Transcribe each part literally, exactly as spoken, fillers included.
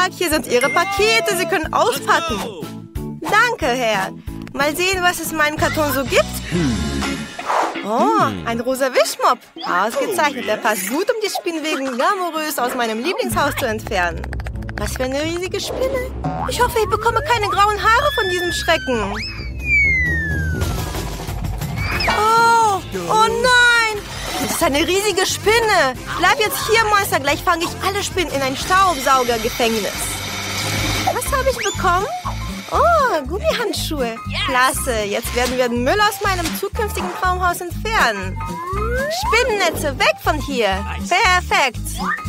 Tag, hier sind Ihre Pakete. Sie können auspacken. Danke, Herr. Mal sehen, was es in meinem Karton so gibt. Oh, ein rosa Wischmopp. Ausgezeichnet. Der passt gut, um die Spinnweben glamourös aus meinem Lieblingshaus zu entfernen. Was für eine riesige Spinne. Ich hoffe, ich bekomme keine grauen Haare von diesem Schrecken. Oh, oh nein. Das ist eine riesige Spinne. Bleib jetzt hier, Monster. Gleich fange ich alle Spinnen in ein Staubsaugergefängnis. Was habe ich bekommen? Oh, Gummihandschuhe. Klasse. Jetzt werden wir den Müll aus meinem zukünftigen Traumhaus entfernen. Spinnennetze, weg von hier. Perfekt.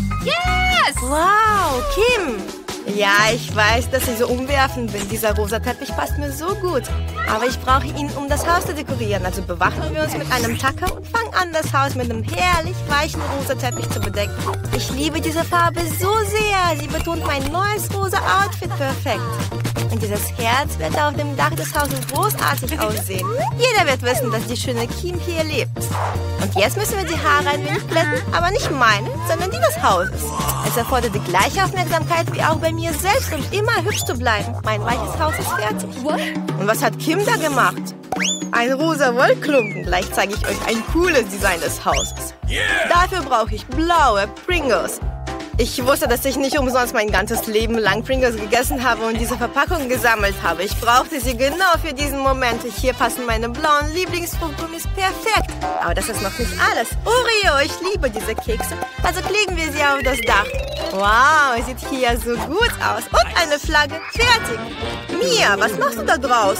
Yes! Wow, Kim. Ja, ich weiß, dass ich so umwerfend bin. Dieser rosa Teppich passt mir so gut. Aber ich brauche ihn, um das Haus zu dekorieren. Also bewaffnen wir uns mit einem Tacker und fangen an, das Haus mit einem herrlich weichen rosa Teppich zu bedecken. Ich liebe diese Farbe so sehr. Sie betont mein neues rosa Outfit perfekt. Und dieses Herz wird auf dem Dach des Hauses großartig aussehen. Jeder wird wissen, dass die schöne Kim hier lebt. Und jetzt müssen wir die Haare ein wenig glätten, aber nicht meine, sondern die des Hauses. Es erfordert die gleiche Aufmerksamkeit wie auch bei mir selbst, um immer hübsch zu bleiben. Mein weiches Haus ist fertig. Und was hat Kim da gemacht? Ein rosa Wollklumpen. Gleich zeige ich euch ein cooles Design des Hauses. Dafür brauche ich blaue Pringles. Ich wusste, dass ich nicht umsonst mein ganzes Leben lang Pringles gegessen habe und diese Verpackung gesammelt habe. Ich brauchte sie genau für diesen Moment. Hier passen meine blauen Lieblingsfruchtgummis perfekt. Aber das ist noch nicht alles. Oreo, ich liebe diese Kekse. Also kleben wir sie auf das Dach. Wow, sieht hier so gut aus. Und eine Flagge. Fertig. Mia, was machst du da draus?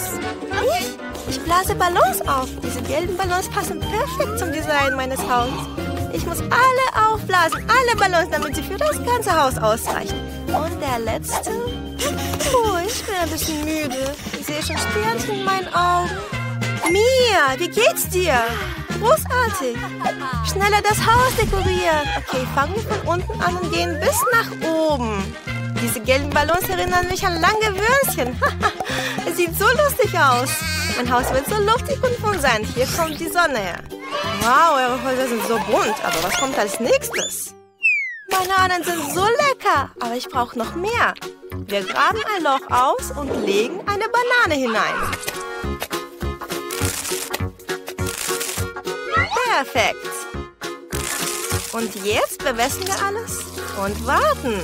Ich? Ich blase Ballons auf. Diese gelben Ballons passen perfekt zum Design meines Hauses. Ich muss alle aufblasen, alle Ballons, damit sie für das ganze Haus ausreichen. Und der letzte? Oh, ich bin ein bisschen müde. Ich sehe schon Sternchen in meinen Augen. Mia, wie geht's dir? Großartig. Schneller das Haus dekorieren. Okay, fangen wir von unten an und gehen bis nach oben. Diese gelben Ballons erinnern mich an lange Würstchen. Es sieht so lustig aus. Mein Haus wird so luftig und pulsant. Hier kommt die Sonne her. Wow, eure Häuser sind so bunt. Aber was kommt als nächstes? Bananen sind so lecker. Aber ich brauche noch mehr. Wir graben ein Loch aus und legen eine Banane hinein. Perfekt. Und jetzt bewässern wir alles und warten.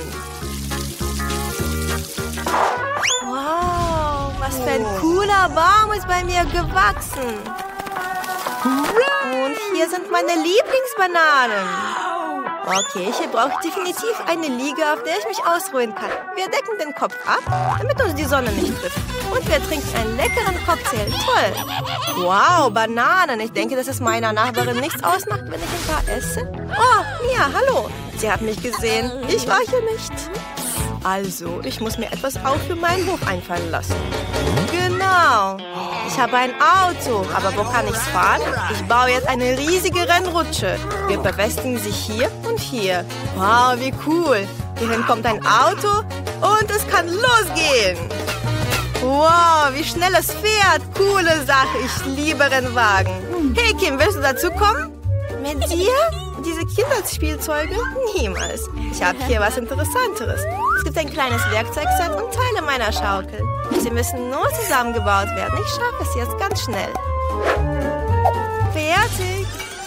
Wow, was für ein cooler Baum ist bei mir gewachsen. Und hier sind meine Lieblingsbananen. Okay, hier brauche ich definitiv eine Liege, auf der ich mich ausruhen kann. Wir decken den Kopf ab, damit uns die Sonne nicht trifft. Und wir trinken einen leckeren Cocktail. Toll. Wow, Bananen. Ich denke, dass es meiner Nachbarin nichts ausmacht, wenn ich ein paar esse. Oh, Mia, hallo. Sie hat mich gesehen. Ich war hier nicht. Also, ich muss mir etwas auch für meinen Hof einfallen lassen. Genau. Ich habe ein Auto, aber wo kann ich es fahren? Ich baue jetzt eine riesige Rennrutsche. Wir befestigen sie hier und hier. Wow, wie cool. Hierhin kommt ein Auto und es kann losgehen. Wow, wie schnell es fährt. Coole Sache. Ich liebe Rennwagen. Hey, Kim, willst du dazu kommen? Mit dir? Diese Kinderspielzeuge? Niemals. Ich habe hier was Interessanteres. Es gibt ein kleines Werkzeugset und Teile meiner Schaukel. Sie müssen nur zusammengebaut werden. Ich schaffe es jetzt ganz schnell. Fertig.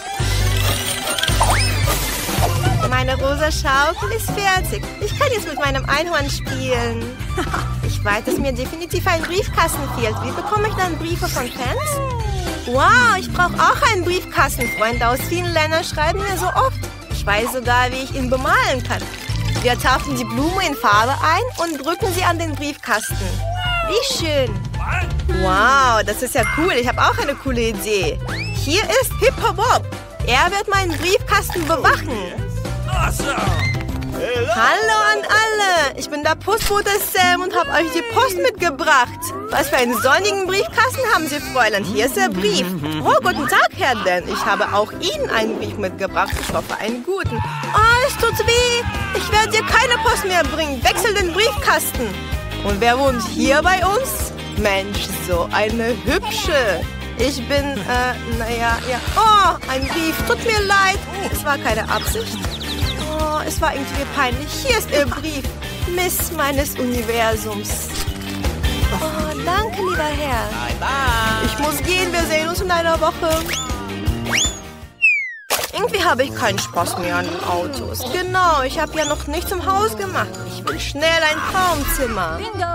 Meine rosa Schaukel ist fertig. Ich kann jetzt mit meinem Einhorn spielen. Ich weiß, dass mir definitiv ein Briefkasten fehlt. Wie bekomme ich dann Briefe von Fans? Wow, ich brauche auch einen Briefkasten. Freunde aus vielen Ländern schreiben mir so oft. Ich weiß sogar, wie ich ihn bemalen kann. Wir tauchen die Blume in Farbe ein und drücken sie an den Briefkasten. Wie schön. Wow, das ist ja cool. Ich habe auch eine coole Idee. Hier ist Hip-Hop-Bob. Er wird meinen Briefkasten bewachen. Hallo an alle. Ich bin der Postbote Sam und habe euch die Post mitgebracht. Was für einen sonnigen Briefkasten haben Sie, Fräulein? Hier ist der Brief. Oh, guten Tag, Herr Dan. Ich habe auch Ihnen einen Brief mitgebracht. Ich hoffe, einen guten. Oh, es tut weh. Ich werde dir keine Post mehr bringen. Wechsel den Briefkasten. Und wer wohnt hier bei uns? Mensch, so eine hübsche. Ich bin, äh, naja, ja. Oh, ein Brief. Tut mir leid. Es war keine Absicht. Oh, es war irgendwie peinlich. Hier ist Ihr Brief. Miss meines Universums. Oh, danke, lieber Herr. Bye, bye. Ich muss gehen, wir sehen uns in einer Woche. Irgendwie habe ich keinen Spaß mehr an den Autos. Genau, ich habe ja noch nichts im Haus gemacht. Ich will schnell ein Traumzimmer.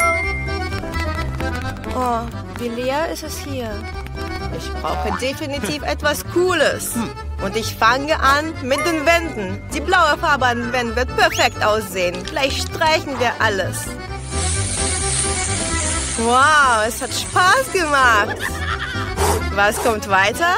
Oh, wie leer ist es hier. Ich brauche definitiv etwas Cooles. Und ich fange an mit den Wänden. Die blaue Farbe an den Wänden wird perfekt aussehen. Gleich streichen wir alles. Wow, es hat Spaß gemacht. Was kommt weiter?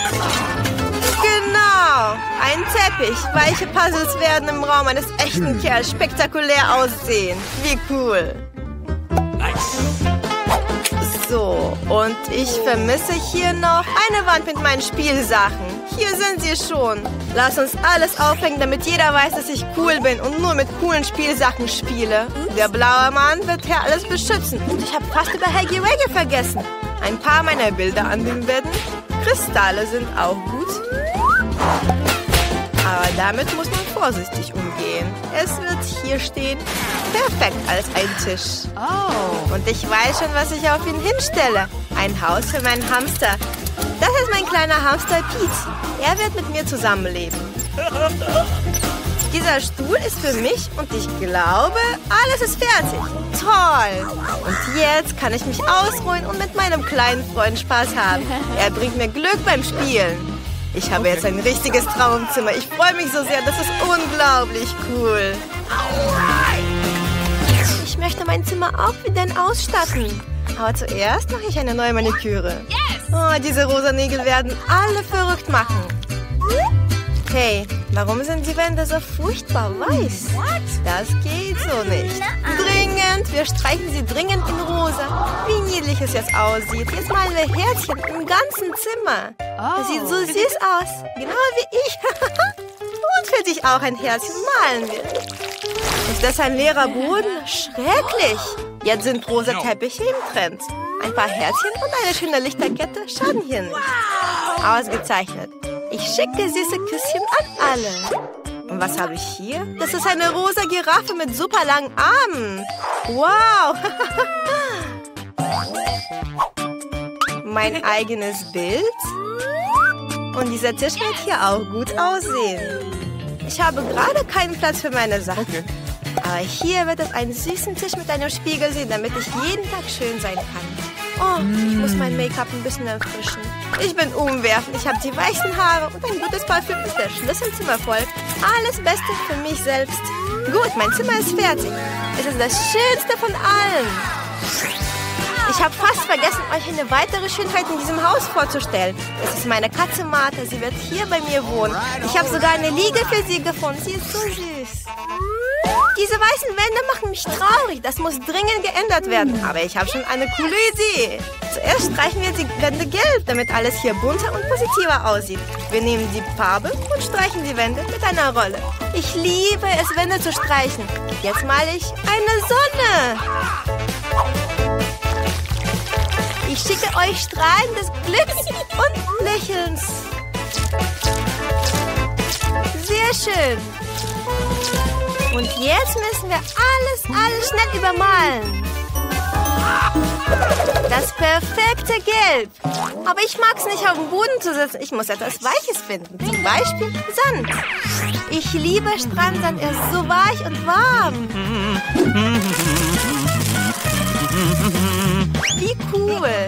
Genau, ein Teppich. Weiche Puzzles werden im Raum eines echten Kerls spektakulär aussehen. Wie cool. Nice. So, und ich vermisse hier noch eine Wand mit meinen Spielsachen. Hier sind sie schon. Lass uns alles aufhängen, damit jeder weiß, dass ich cool bin und nur mit coolen Spielsachen spiele. Der blaue Mann wird hier alles beschützen. Und ich habe fast über Haggy Waggy vergessen. Ein paar meiner Bilder an den Wänden. Kristalle sind auch gut. Aber damit muss man vorsichtig umgehen. Es wird hier stehen, perfekt als ein Tisch. Oh. Und ich weiß schon, was ich auf ihn hinstelle. Ein Haus für meinen Hamster. Das ist mein kleiner Hamster Pete. Er wird mit mir zusammenleben. Dieser Stuhl ist für mich und ich glaube, alles ist fertig. Toll! Und jetzt kann ich mich ausruhen und mit meinem kleinen Freund Spaß haben. Er bringt mir Glück beim Spielen. Ich habe jetzt ein richtiges Traumzimmer. Ich freue mich so sehr. Das ist unglaublich cool. Ich möchte mein Zimmer auch wieder ausstatten. Aber zuerst mache ich eine neue Maniküre. Oh, diese rosa Nägel werden alle verrückt machen. Hey, warum sind die Wände so furchtbar weiß? Das geht so nicht. Dringend, wir streichen sie dringend in rosa. Wie niedlich es jetzt aussieht. Jetzt malen wir Herzchen im ganzen Zimmer. Das sieht so süß aus. Genau wie ich. Und für dich auch ein Herzchen malen wir. Ist das ein leerer Boden? Schrecklich. Jetzt sind rosa Teppiche im Trend. Ein paar Herzchen und eine schöne Lichterkette schaden hier nicht. Ausgezeichnet. Ich schicke süße Küsschen an alle. Und was habe ich hier? Das ist eine rosa Giraffe mit super langen Armen. Wow. Mein eigenes Bild. Und dieser Tisch wird hier auch gut aussehen. Ich habe gerade keinen Platz für meine Sachen. Okay. Aber hier wird es einen süßen Tisch mit einem Spiegel sehen, damit ich jeden Tag schön sein kann. Oh, ich muss mein Make-up ein bisschen erfrischen. Ich bin umwerfend, ich habe die weißen Haare und ein gutes Parfüm ist der Schlüssel zum Erfolg. Alles Beste für mich selbst. Gut, mein Zimmer ist fertig. Es ist das Schönste von allen. Ich habe fast vergessen, euch eine weitere Schönheit in diesem Haus vorzustellen. Es ist meine Katze Martha, sie wird hier bei mir wohnen. Ich habe sogar eine Liege für sie gefunden, sie ist so süß. Diese weißen Wände machen mich traurig. Das muss dringend geändert werden. Aber ich habe schon eine coole Idee. Zuerst streichen wir die Wände gelb, damit alles hier bunter und positiver aussieht. Wir nehmen die Farbe und streichen die Wände mit einer Rolle. Ich liebe es, Wände zu streichen. Jetzt male ich eine Sonne. Ich schicke euch Strahlen des Glücks und Lächelns. Sehr schön. Und jetzt müssen wir alles, alles schnell übermalen. Das perfekte Gelb. Aber ich mag es nicht auf dem Boden zu sitzen. Ich muss etwas Weiches finden. Zum Beispiel Sand. Ich liebe Strandsand. Er ist so weich und warm. Wie cool.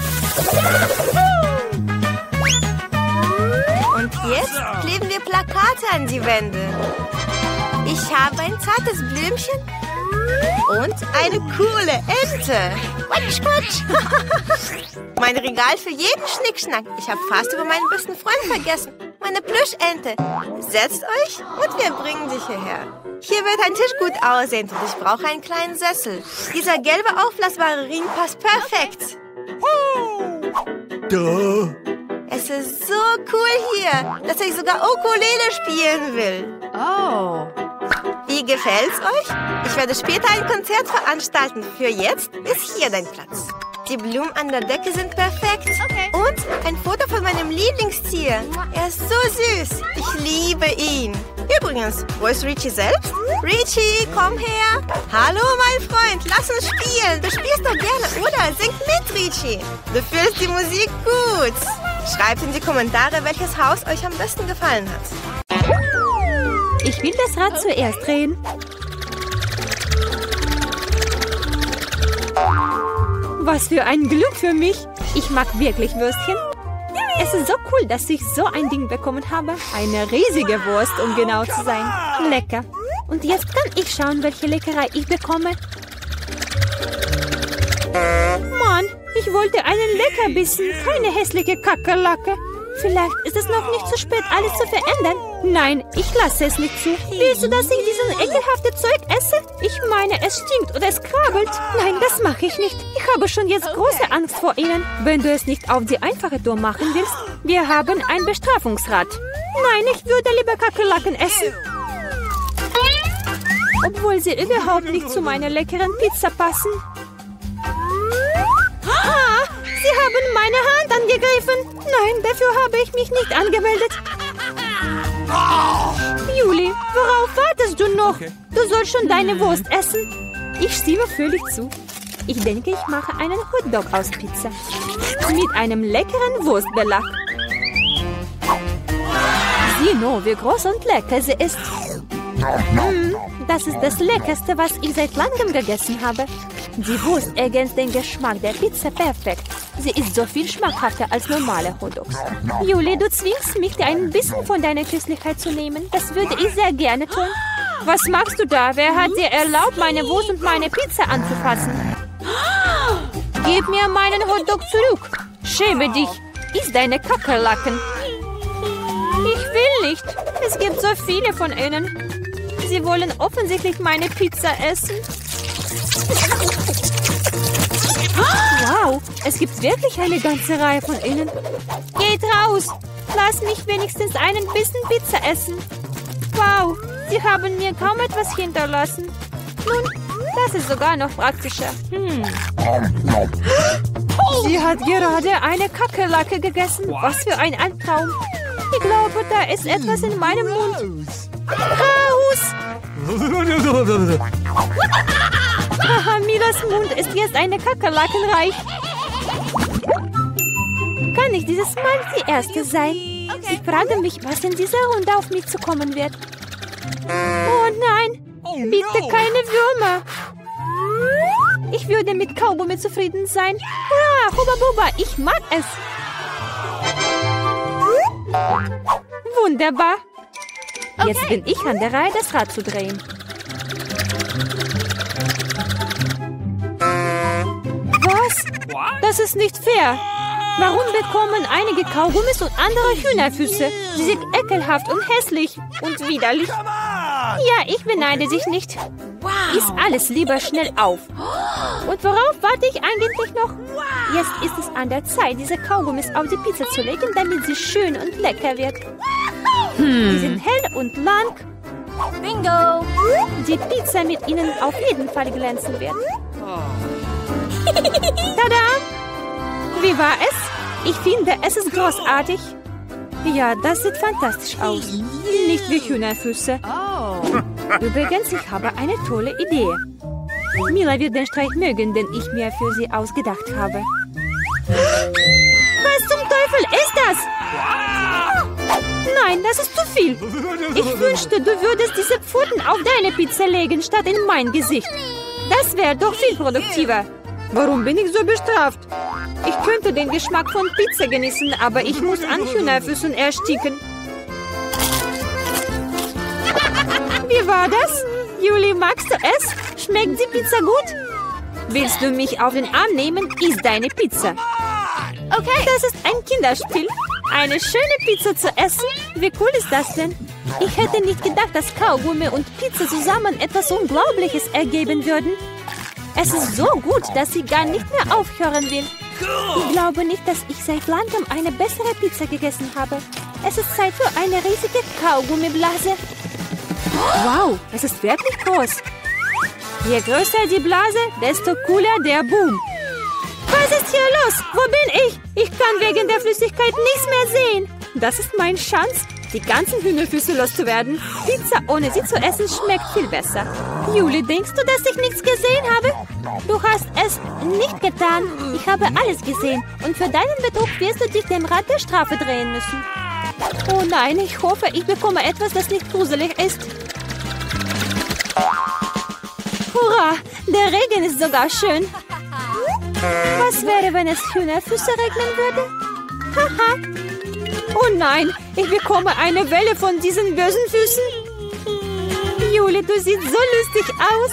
Und jetzt kleben wir Plakate an die Wände. Ich habe ein zartes Blümchen und eine coole Ente. Quatsch, quatsch. Mein Regal für jeden Schnickschnack. Ich habe fast über meinen besten Freund vergessen. Meine Plüschente. Setzt euch und wir bringen dich hierher. Hier wird ein Tisch gut aussehen und ich brauche einen kleinen Sessel. Dieser gelbe aufblasbare Ring passt perfekt. Duh. Es ist so cool hier, dass ich sogar Ukulele spielen will. Oh. Wie gefällt's euch? Ich werde später ein Konzert veranstalten. Für jetzt ist hier dein Platz. Die Blumen an der Decke sind perfekt. Okay. Und ein Foto von meinem Lieblingstier. Er ist so süß. Ich liebe ihn. Übrigens, wo ist Richie selbst? Richie, komm her. Hallo, mein Freund, lass uns spielen. Du spielst doch gerne, oder? Sing mit, Richie. Du fühlst die Musik gut. Schreibt in die Kommentare, welches Haus euch am besten gefallen hat. Ich will das Rad zuerst drehen. Was für ein Glück für mich. Ich mag wirklich Würstchen. Es ist so cool, dass ich so ein Ding bekommen habe. Eine riesige Wurst, um genau zu sein. Lecker. Und jetzt kann ich schauen, welche Leckerei ich bekomme. Mann, ich wollte einen Leckerbissen, keine hässliche Kakerlake. Vielleicht ist es noch nicht zu spät, alles zu verändern. Nein, ich lasse es nicht zu. Willst du, dass ich diesen ekelhaften Zeug esse? Ich meine, es stinkt oder es krabbelt. Nein, das mache ich nicht. Ich habe schon jetzt große Angst vor ihnen. Wenn du es nicht auf die einfache Tour machen willst, wir haben ein Bestrafungsrad. Nein, ich würde lieber Kakerlaken essen. Obwohl sie überhaupt nicht zu meiner leckeren Pizza passen. Ah, sie haben meine Hand angegriffen. Nein, dafür habe ich mich nicht angemeldet. Juli, worauf wartest du noch? Du sollst schon deine Wurst essen. Ich stimme völlig zu. Ich denke, ich mache einen Hotdog aus Pizza. Mit einem leckeren Wurstbelag. Sieh nur, wie groß und lecker sie ist. Mm, das ist das Leckerste, was ich seit langem gegessen habe. Die Wurst ergänzt den Geschmack der Pizza perfekt. Sie ist so viel schmackhafter als normale Hotdogs. Juli, du zwingst mich, dir ein bisschen von deiner Köstlichkeit zu nehmen. Das würde ich sehr gerne tun. Was machst du da? Wer hat dir erlaubt, meine Wurst und meine Pizza anzufassen? Gib mir meinen Hotdog zurück. Schäme dich. Iss deine Kakerlaken. Ich will nicht. Es gibt so viele von ihnen. Sie wollen offensichtlich meine Pizza essen. Wow, es gibt wirklich eine ganze Reihe von ihnen. Geht raus. Lass mich wenigstens einen bisschen Pizza essen. Wow, sie haben mir kaum etwas hinterlassen. Nun, das ist sogar noch praktischer. Hm. Sie hat gerade eine Kakerlake gegessen. Was für ein Albtraum. Ich glaube, da ist etwas in meinem Mund. Raus! Haha, Milas Mund ist jetzt eine Kakerlakenreich. Kann ich dieses Mal die Erste sein? Ich frage mich, was in dieser Runde auf mich zukommen wird. Oh nein, bitte keine Würmer. Ich würde mit Kaugummi zufrieden sein. Hurra, Huba Buba, ich mag es. Wunderbar. Jetzt bin ich an der Reihe, das Rad zu drehen. Was? Das ist nicht fair. Warum bekommen einige Kaugummis und andere Hühnerfüße? Sie sind ekelhaft und hässlich und widerlich. Ja, ich beneide dich nicht. Iss alles lieber schnell auf. Und worauf warte ich eigentlich noch? Jetzt ist es an der Zeit, diese Kaugummis auf die Pizza zu legen, damit sie schön und lecker wird. Hm. Die sind hell und lang. Bingo! Die Pizza mit ihnen auf jeden Fall glänzen wird. Tada! Wie war es? Ich finde, es ist großartig. Ja, das sieht fantastisch aus. Nicht wie Hühnerfüße. Übrigens, ich habe eine tolle Idee. Mila wird den Streich mögen, den ich mir für sie ausgedacht habe. Was zum Teufel ist das? Nein, das ist zu viel. Ich wünschte, du würdest diese Pfoten auf deine Pizza legen, statt in mein Gesicht. Das wäre doch viel produktiver. Warum bin ich so bestraft? Ich könnte den Geschmack von Pizza genießen, aber ich muss an Hühnerfüßen ersticken. Wie war das? Juli, magst du es? Schmeckt die Pizza gut? Willst du mich auf den Arm nehmen? Iss deine Pizza. Okay, das ist ein Kinderspiel. Eine schöne Pizza zu essen? Wie cool ist das denn? Ich hätte nicht gedacht, dass Kaugummi und Pizza zusammen etwas Unglaubliches ergeben würden. Es ist so gut, dass ich gar nicht mehr aufhören will. Ich glaube nicht, dass ich seit langem eine bessere Pizza gegessen habe. Es ist Zeit für eine riesige Kaugummiblase. Wow, es ist wirklich groß. Je größer die Blase, desto cooler der Boom. Was ist hier los? Wo bin ich? Ich kann wegen der Flüssigkeit nichts mehr sehen. Das ist mein Chance. die ganzen Hühnerfüße loszuwerden. Pizza ohne sie zu essen schmeckt viel besser. Julie, denkst du, dass ich nichts gesehen habe? Du hast es nicht getan. Ich habe alles gesehen. Und für deinen Betrug wirst du dich dem Rad der Strafe drehen müssen. Oh nein, ich hoffe, ich bekomme etwas, das nicht gruselig ist. Hurra, der Regen ist sogar schön. Was wäre, wenn es Hühnerfüße regnen würde? Haha. Oh nein, ich bekomme eine Welle von diesen bösen Füßen. Julie, du siehst so lustig aus.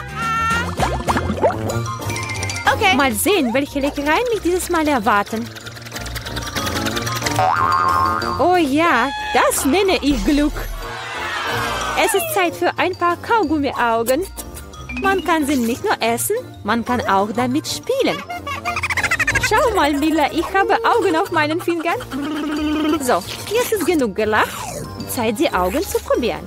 Okay. Mal sehen, welche Leckereien mich dieses Mal erwarten. Oh ja, das nenne ich Glück. Es ist Zeit für ein paar Kaugummi-Augen. Man kann sie nicht nur essen, man kann auch damit spielen. Schau mal, Mila, ich habe Augen auf meinen Fingern. So, jetzt ist genug gelacht. Zeit, die Augen zu probieren.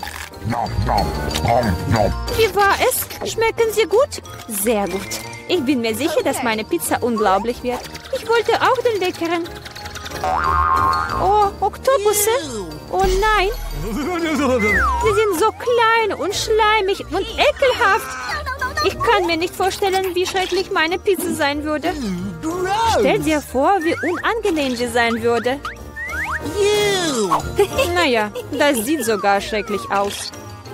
Wie war es? Schmecken sie gut? Sehr gut. Ich bin mir sicher, dass meine Pizza unglaublich wird. Ich wollte auch den leckeren. Oh, Oktopusse. Oh nein. Sie sind so klein und schleimig und ekelhaft. Ich kann mir nicht vorstellen, wie schrecklich meine Pizza sein würde. Stell dir vor, wie unangenehm sie sein würde. Naja, das sieht sogar schrecklich aus.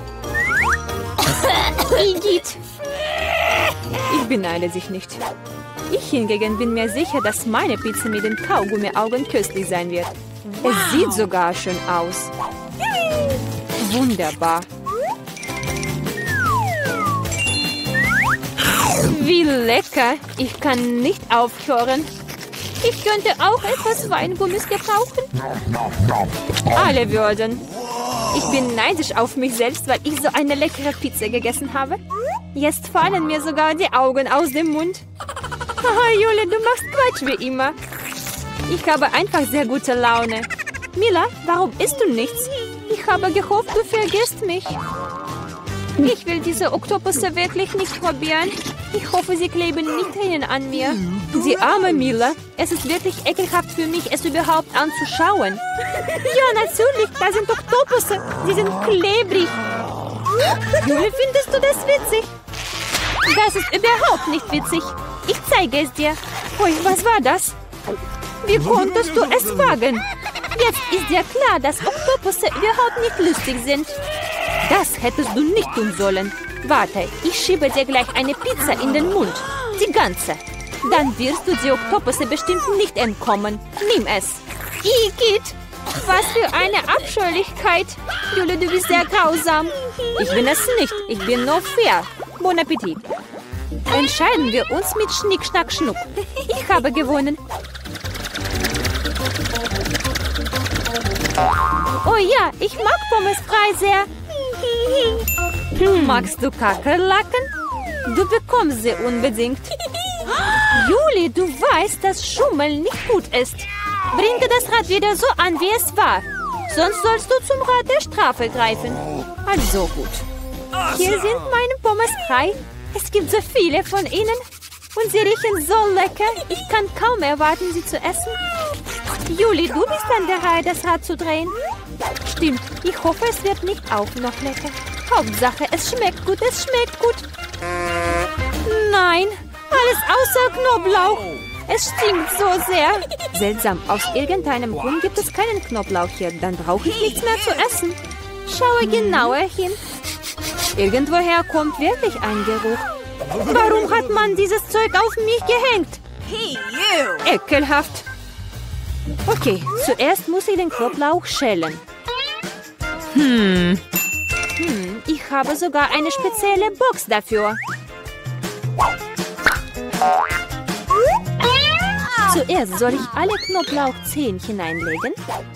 Igitt. Ich beneide dich nicht. Ich hingegen bin mir sicher, dass meine Pizza mit den Kaugummi-Augen köstlich sein wird. Es sieht sogar schön aus. Wunderbar. Wie lecker. Ich kann nicht aufhören. Ich könnte auch etwas Weingummis gebrauchen. Alle würden. Ich bin neidisch auf mich selbst, weil ich so eine leckere Pizza gegessen habe. Jetzt fallen mir sogar die Augen aus dem Mund. Haha, Julie, du machst Quatsch wie immer. Ich habe einfach sehr gute Laune. Mila, warum isst du nichts? Ich habe gehofft, du vergisst mich. Ich will diese Oktopusse wirklich nicht probieren. Ich hoffe, sie kleben nicht drinnen an mir. Die arme Mila. Es ist wirklich ekelhaft für mich, es überhaupt anzuschauen. Ja, natürlich, da sind Oktopusse. Sie sind klebrig. Julie, findest du das witzig? Das ist überhaupt nicht witzig. Ich zeige es dir. Ui, was war das? Wie konntest du es wagen? Jetzt ist dir klar, dass Oktopusse überhaupt nicht lustig sind. Das hättest du nicht tun sollen. Warte, ich schiebe dir gleich eine Pizza in den Mund. Die ganze. Dann wirst du die Oktopusse bestimmt nicht entkommen. Nimm es. Igitt! Was für eine Abscheulichkeit. Julie, du bist sehr grausam. Ich bin es nicht. Ich bin nur fair. Bon Appetit. Entscheiden wir uns mit Schnick, Schnack, Schnuck. Ich habe gewonnen. Oh ja, ich mag Pommes frei sehr. Hm. Magst du Kakerlaken? Du bekommst sie unbedingt. Julie, du weißt, dass Schummeln nicht gut ist. Bringe das Rad wieder so an, wie es war. Sonst sollst du zum Rad der Strafe greifen. Also gut. Hier sind meine Pommes frei. Es gibt so viele von ihnen. Und sie riechen so lecker. Ich kann kaum erwarten, sie zu essen. Julie, du bist an der Reihe, das Rad zu drehen. Stimmt. Ich hoffe, es wird nicht auch noch lecker. Hauptsache, es schmeckt gut, es schmeckt gut. Nein, alles außer Knoblauch. Es stinkt so sehr. Seltsam, aus irgendeinem Grund gibt es keinen Knoblauch hier. Dann brauche ich nichts mehr zu essen. Schaue genauer hin. Irgendwoher kommt wirklich ein Geruch. Warum hat man dieses Zeug auf mich gehängt? Ekelhaft. Okay, zuerst muss ich den Knoblauch schälen. Hm. Hm, ich habe sogar eine spezielle Box dafür. Zuerst soll ich alle Knoblauchzehen hineinlegen.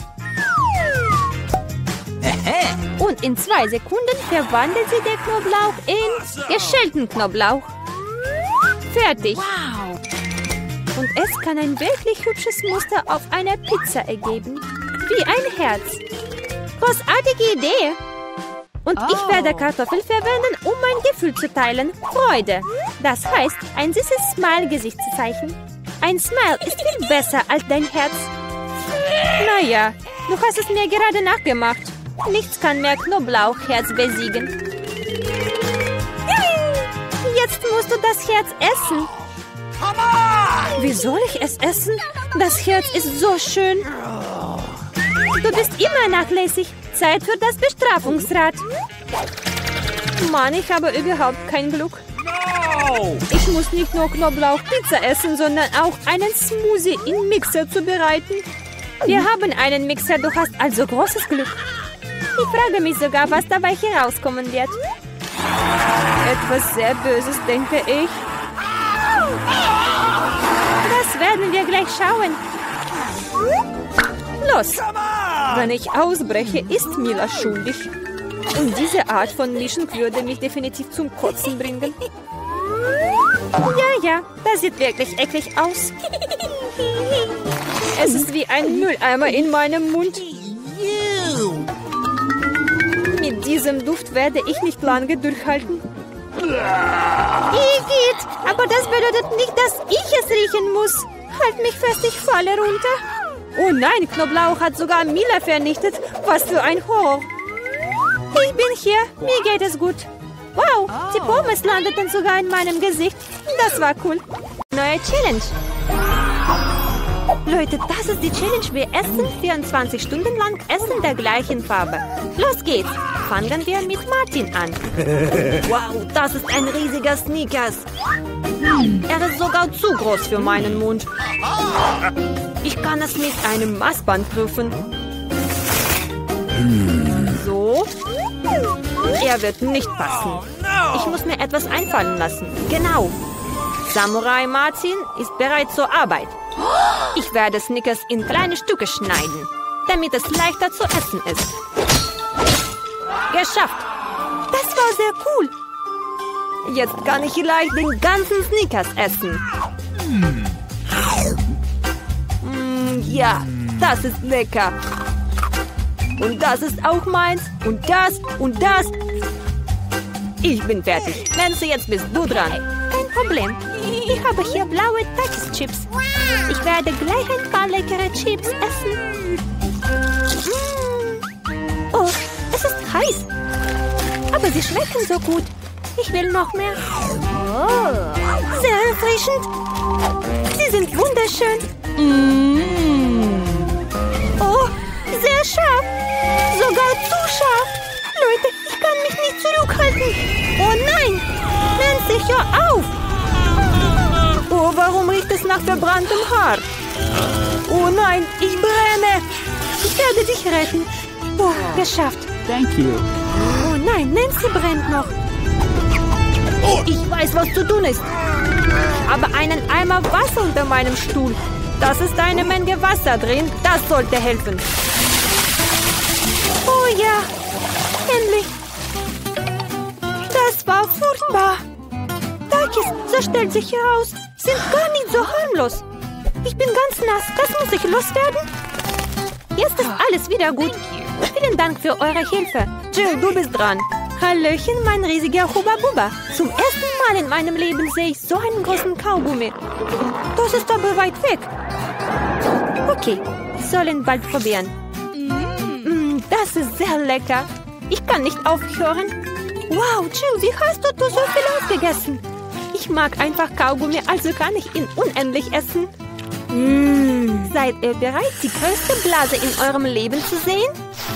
Und in zwei Sekunden verwandelt sie der Knoblauch in geschälten Knoblauch. Fertig. Und es kann ein wirklich hübsches Muster auf einer Pizza ergeben. Wie ein Herz. Großartige Idee. Und ich werde Kartoffeln verwenden, um mein Gefühl zu teilen. Freude. Das heißt, ein süßes Smile-Gesichtszeichen. Ein Smile ist viel besser als dein Herz. Naja, Du hast es mir gerade nachgemacht. Nichts kann mehr Knoblauchherz besiegen. Jetzt musst du das Herz essen. Wie soll ich es essen? Das Herz ist so schön. Du bist immer nachlässig. Zeit für das Bestrafungsrad. Mann, ich habe überhaupt kein Glück. Ich muss nicht nur Knoblauchpizza essen, sondern auch einen Smoothie im Mixer zubereiten. Wir haben einen Mixer, du hast also großes Glück. Ich frage mich sogar, was dabei herauskommen wird. Etwas sehr Böses, denke ich. Das werden wir gleich schauen. Los! Wenn ich ausbreche, ist Mila schuldig. Und diese Art von Mischen würde mich definitiv zum Kotzen bringen. Ja, ja, das sieht wirklich eklig aus. Es ist wie ein Mülleimer in meinem Mund. Mit diesem Duft werde ich nicht lange durchhalten. Igitt, aber das bedeutet nicht, dass ich es riechen muss. Halt mich fest, ich falle runter. Oh nein, Knoblauch hat sogar Mila vernichtet. Was für ein Horror. Ich bin hier, mir geht es gut. Wow, die Pommes landeten sogar in meinem Gesicht. Das war cool. Neue Challenge. Leute, das ist die Challenge. Wir essen vierundzwanzig Stunden lang Essen der gleichen Farbe. Los geht's. Fangen wir mit Martin an. Wow, das ist ein riesiger Snickers. Er ist sogar zu groß für meinen Mund. Ich kann es mit einem Maßband prüfen. So. Er wird nicht passen. Ich muss mir etwas einfallen lassen. Genau. Samurai Martin ist bereit zur Arbeit. Ich werde Snickers in kleine Stücke schneiden, damit es leichter zu essen ist. Geschafft! Das war sehr cool. Jetzt kann ich leicht den ganzen Snickers essen. Mm, ja, das ist lecker. Und das ist auch meins. Und das und das. Ich bin fertig. Nancy, jetzt bist du dran. Kein Problem. Ich habe hier blaue Takis-Chips. Ich werde gleich ein paar leckere Chips essen. Mm. Oh, es ist heiß. Aber sie schmecken so gut. Ich will noch mehr. Oh, sehr erfrischend. Sie sind wunderschön. Mm. Oh, sehr scharf. Sogar zu scharf. Leute, ich kann mich nicht zurückhalten. Oh nein. Nancy, hör auf. Oh, warum riecht es nach verbranntem Haar? Oh nein, ich brenne. Ich werde dich retten. Oh, geschafft. Thank you. Oh nein, Nancy brennt noch. Ich weiß, was zu tun ist. Ich habe einen Eimer Wasser unter meinem Stuhl. Das ist eine Menge Wasser drin. Das sollte helfen. Oh ja, endlich. Das war furchtbar. Takis, so stellt sich heraus, sind gar nicht so harmlos. Ich bin ganz nass. Das muss ich loswerden. Jetzt ist alles wieder gut. Vielen Dank für eure Hilfe. Jill, du bist dran. Hallöchen, mein riesiger Hubba Bubba. Zum ersten Mal in meinem Leben sehe ich so einen großen Kaugummi. Das ist aber weit weg. Okay, ich soll ihn bald probieren. Mm, das ist sehr lecker. Ich kann nicht aufhören. Wow, Jill, wie hast du, du so viel aufgegessen? Ich mag einfach Kaugummi, also kann ich ihn unendlich essen. Mm, seid ihr bereit, die größte Blase in eurem Leben zu sehen?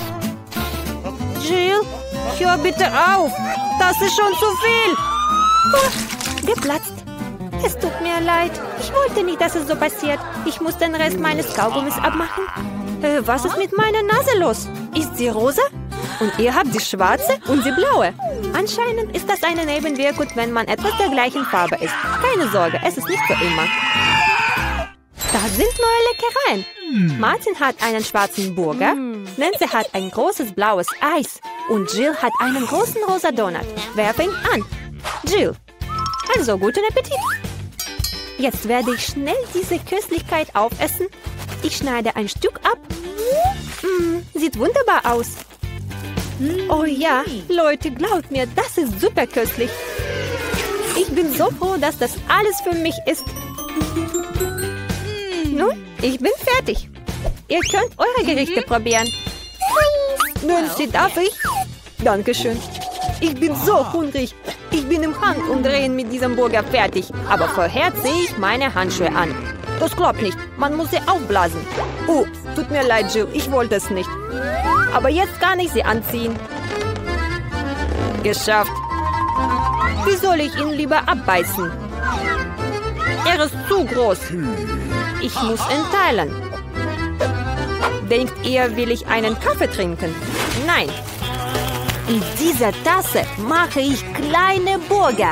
Jill, hör bitte auf. Das ist schon zu viel. Oh, geplatzt. Es tut mir leid. Ich wollte nicht, dass es so passiert. Ich muss den Rest meines Kaugummis abmachen. Äh, was ist mit meiner Nase los? Ist sie rosa? Und ihr habt die schwarze und die blaue. Anscheinend ist das eine Nebenwirkung, wenn man etwas der gleichen Farbe ist. Keine Sorge, es ist nicht für immer. Da sind neue Leckereien. Martin hat einen schwarzen Burger, Nancy hat ein großes blaues Eis und Jill hat einen großen rosa Donut. Wer fängt an? Jill. Also guten Appetit. Jetzt werde ich schnell diese Köstlichkeit aufessen. Ich schneide ein Stück ab. Mm, sieht wunderbar aus. Oh ja, Leute, glaubt mir, das ist super köstlich. Ich bin so froh, dass das alles für mich ist. Nun, ich bin fertig. Ihr könnt eure Gerichte probieren. Nancy, darf ich? Dankeschön. Ich bin so hungrig. Ich bin im Handumdrehen mit diesem Burger fertig. Aber vorher ziehe ich meine Handschuhe an. Das klappt nicht. Man muss sie aufblasen. Oh, tut mir leid, Jill. Ich wollte es nicht. Aber jetzt kann ich sie anziehen. Geschafft. Wie soll ich ihn lieber abbeißen? Er ist zu groß. Ich muss ihn teilen. Denkt ihr, will ich einen Kaffee trinken? Nein. In dieser Tasse mache ich kleine Burger.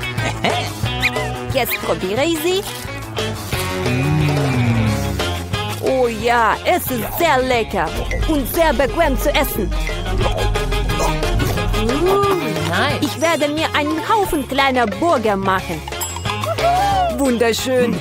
Jetzt probiere ich sie. Oh ja, es ist sehr lecker und sehr bequem zu essen. Ich werde mir einen Haufen kleiner Burger machen. Wunderschön.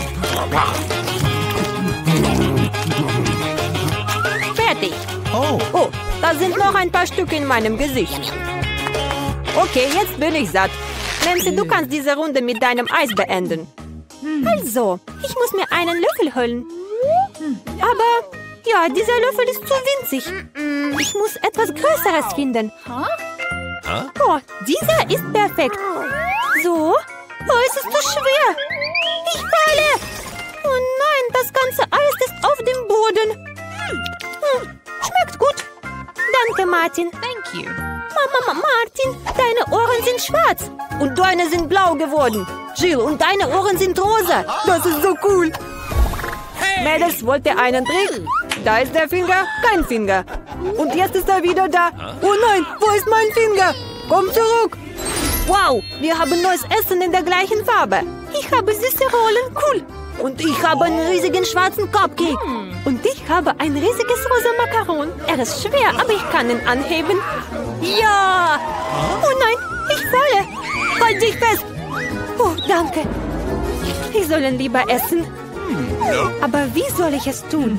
Fertig. Oh. Oh, da sind noch ein paar Stücke in meinem Gesicht. Okay, jetzt bin ich satt. Nancy, du kannst diese Runde mit deinem Eis beenden. Also, ich muss mir einen Löffel holen. Aber, ja, dieser Löffel ist zu winzig. Ich muss etwas Größeres finden. Oh, dieser ist perfekt. So? Oh, es ist zu schwer. Ich falle. Oh nein, das ganze Eis ist auf dem Boden. Hm, schmeckt gut. Danke, Martin. Thank you. Mama, Martin, deine Ohren sind schwarz. Und deine sind blau geworden. Jill, und deine Ohren sind rosa. Das ist so cool. Mädels, wollt ihr einen Trick? Da ist der Finger, kein Finger. Und jetzt ist er wieder da. Oh nein, wo ist mein Finger? Komm zurück. Wow, wir haben neues Essen in der gleichen Farbe. Ich habe süße Rollen, cool. Und ich habe einen riesigen schwarzen Cupcake. Und ich habe ein riesiges rosa Makaron. Er ist schwer, aber ich kann ihn anheben. Ja! Oh nein, ich falle. Halt dich fest. Oh, danke. Ich soll ihn lieber essen. Aber wie soll ich es tun?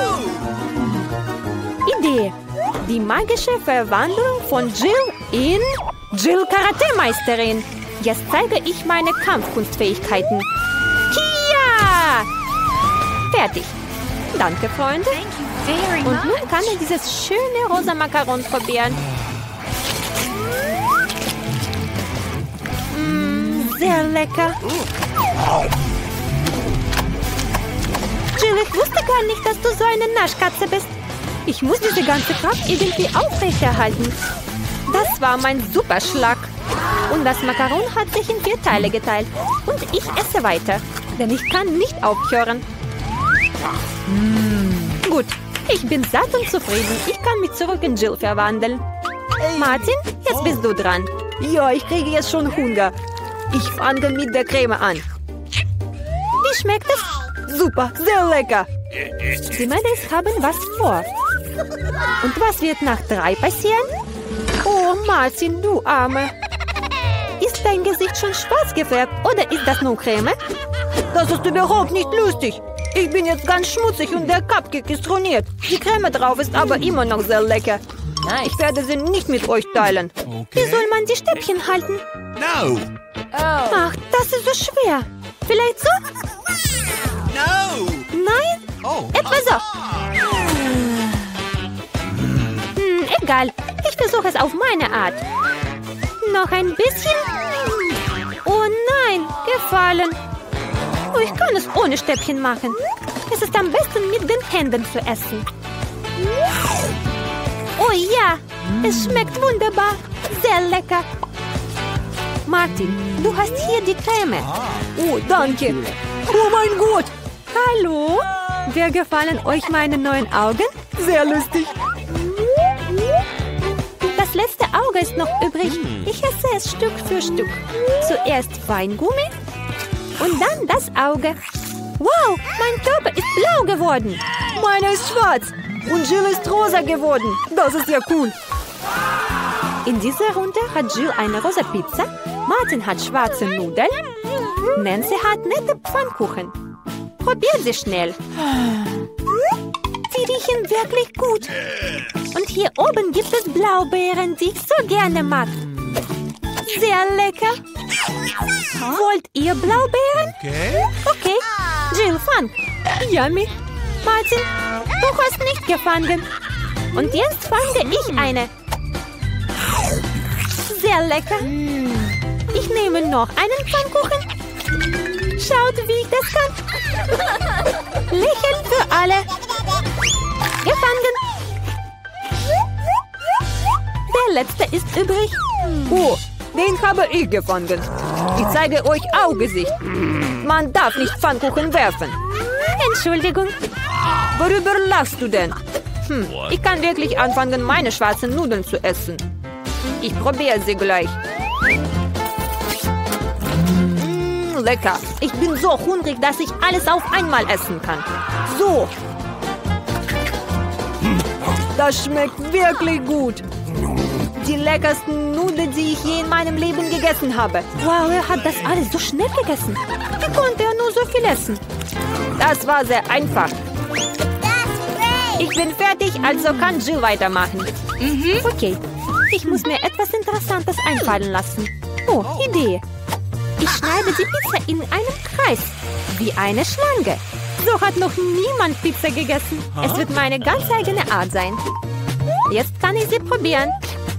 Idee. Die magische Verwandlung von Jill in Jill Karate-Meisterin. Jetzt zeige ich meine Kampfkunstfähigkeiten. Kia! Fertig. Danke, Freunde. Und nun kann ich dieses schöne rosa Makaron probieren. Mm, sehr lecker. Jill, ich wusste gar nicht, dass du so eine Naschkatze bist. Ich muss diese ganze Kraft irgendwie aufrechterhalten. Das war mein Superschlag. Und das Makaron hat sich in vier Teile geteilt. Und ich esse weiter, denn ich kann nicht aufhören. Mm. Gut, ich bin satt und zufrieden. Ich kann mich zurück in Jill verwandeln. Martin, jetzt bist du dran. Ja, ich kriege jetzt schon Hunger. Ich fange mit der Creme an. Wie schmeckt es? Super, sehr lecker. Die Mädels haben was vor. Und was wird nach drei passieren? Oh, Martin, du Arme. Ist dein Gesicht schon schwarz gefärbt oder ist das nur Creme? Das ist überhaupt nicht lustig. Ich bin jetzt ganz schmutzig und der Cupcake ist ruiniert. Die Creme drauf ist aber immer noch sehr lecker. Ich werde sie nicht mit euch teilen. Okay. Wie soll man die Stäbchen halten? No. Ach, das ist so schwer. Vielleicht so? No. Nein? Oh. Etwa so. Hm, egal. Ich versuche es auf meine Art. Noch ein bisschen. Oh nein, gefallen. Oh, ich kann es ohne Stäbchen machen. Es ist am besten mit den Händen zu essen. Oh ja, es schmeckt wunderbar. Sehr lecker. Martin, du hast hier die Creme. Oh, danke. Oh mein Gott. Hallo? Wer gefallen euch meine neuen Augen? Sehr lustig. Das letzte Auge ist noch übrig. Ich esse es Stück für Stück. Zuerst Weingummi und dann das Auge. Wow, mein Körper ist blau geworden. Meiner ist schwarz und Jill ist rosa geworden. Das ist ja cool. In dieser Runde hat Jill eine rosa Pizza, Martin hat schwarze Nudeln, Nancy hat nette Pfannkuchen. Probiert sie schnell. Sie riechen wirklich gut. Und hier oben gibt es Blaubeeren, die ich so gerne mag. Sehr lecker. Wollt ihr Blaubeeren? Okay. Okay. Jill, fang. Yummy. Martin, du hast nicht gefangen. Und jetzt fange ich eine. Sehr lecker. Ich nehme noch einen Pfannkuchen. Schaut, wie ich das kann. Lächeln für alle. Gefangen. Der letzte ist übrig. Oh, den habe ich gefangen. Ich zeige euch Augesicht. Man darf nicht Pfannkuchen werfen. Entschuldigung. Worüber lachst du denn? Hm, ich kann wirklich anfangen, meine schwarzen Nudeln zu essen. Ich probiere sie gleich. Mmh, lecker. Ich bin so hungrig, dass ich alles auf einmal essen kann. So. Das schmeckt wirklich gut. Die leckersten Nudeln, die ich je in meinem Leben gegessen habe. Wow, er hat das alles so schnell gegessen. Wie konnte er nur so viel essen? Das war sehr einfach. Ich bin fertig, also kann Jill weitermachen. Mhm. Okay, ich muss mir etwas Interessantes einfallen lassen. Oh, Idee. Ich schneide die Pizza in einem Kreis, wie eine Schlange. So hat noch niemand Pizza gegessen. Es wird meine ganz eigene Art sein. Jetzt kann ich sie probieren.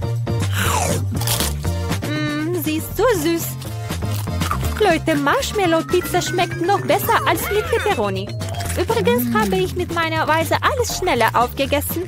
Mm, sie ist so süß. Leute, Marshmallow-Pizza schmeckt noch besser als mit Pepperoni. Übrigens habe ich mit meiner Weise alles schneller aufgegessen.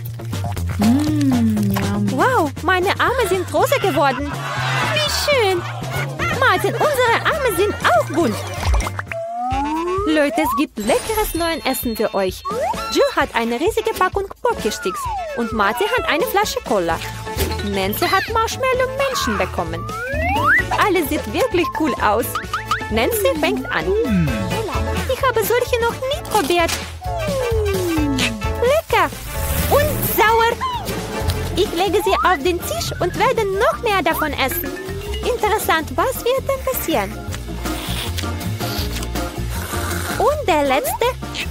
Mm, wow, meine Arme sind rosa geworden. Wie schön. Martin, unsere Arme sind auch bunt. Leute, es gibt leckeres neues Essen für euch. Jill hat eine riesige Packung Pokésticks und Martin hat eine Flasche Cola. Nancy hat Marshmallow-Menschen bekommen. Alles sieht wirklich cool aus. Nancy fängt an. Ich habe solche noch nie probiert. Lecker und sauer. Ich lege sie auf den Tisch und werde noch mehr davon essen. Interessant, was wird denn passieren? Und der letzte.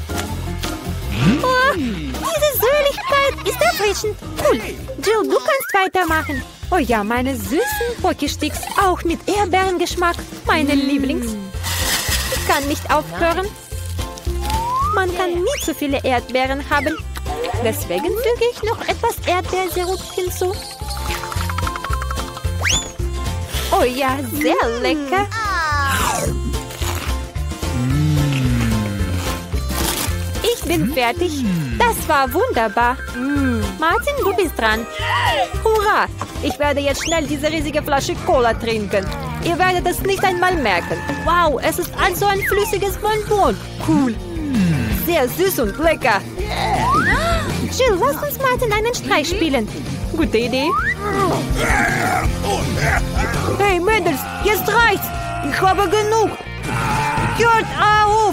Oh, diese Süßigkeit ist erfrischend. Cool. Jill, du kannst weitermachen. Oh ja, meine süßen Pokésticks, auch mit Erdbeerengeschmack. Meine Lieblings. Ich kann nicht aufhören. Man kann nie zu viele Erdbeeren haben. Deswegen füge ich noch etwas Erdbeersirup hinzu. Oh ja, sehr lecker. Ich bin fertig. Das war wunderbar. Martin, du bist dran. Hurra! Ich werde jetzt schnell diese riesige Flasche Cola trinken. Ihr werdet es nicht einmal merken. Wow, es ist also ein flüssiges Bonbon. Cool. Sehr süß und lecker. Jill, lass uns Martin einen Streich spielen. Gute Idee. Hey Mädels, jetzt reicht's. Ich habe genug. Hört auf.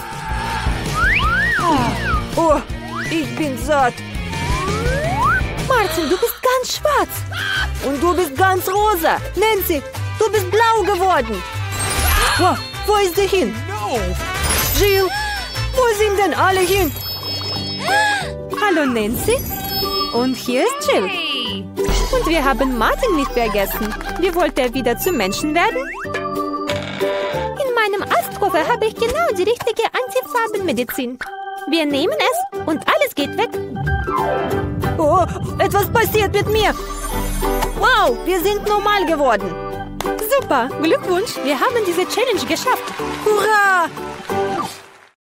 Oh, ich bin satt. Martin, du bist ganz schwarz. Und du bist ganz rosa. Nancy, du bist blau geworden. Wow, wo ist sie hin? Jill, wo sind denn alle hin? Hallo Nancy. Und hier ist Jill. Und wir haben Martin nicht vergessen. Wie wollte er wieder zum Menschen werden? In meinem Arztkoffer habe ich genau die richtige Antifarbenmedizin. Wir nehmen es und alles geht weg. Oh, etwas passiert mit mir. Wow, wir sind normal geworden. Super, Glückwunsch, wir haben diese Challenge geschafft. Hurra!